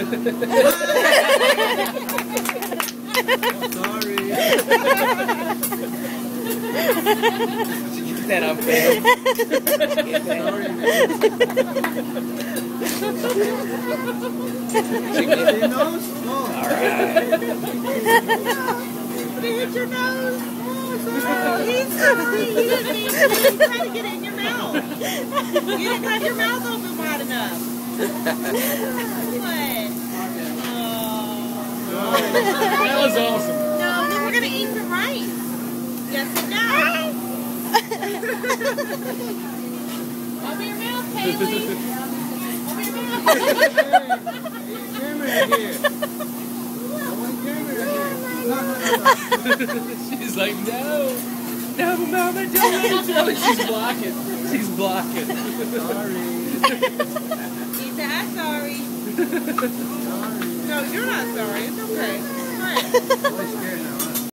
Sorry. That unfair. Sorry. Your nose? Oh. Alright. Did it hit your nose? Oh, sorry. He's sorry. He didn't mean to. He tried to get it in your mouth. You didn't cut your mouth open wide enough. What? Oh. That was awesome. No, then we're going to eat some rice. Yes and no. Open your mouth, Kaylee. Open your mouth. She's like, no, Mama, don't. She's blocking. She's blocking. Sorry. He said, I'm sorry. Sorry. No, you're not sorry. It's okay. All right. I'm scared now.